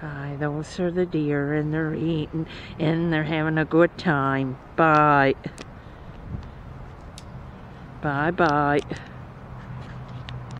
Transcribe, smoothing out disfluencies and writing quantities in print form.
Bye. Those are the deer, and they're eating, and they're having a good time. Bye. Bye-bye.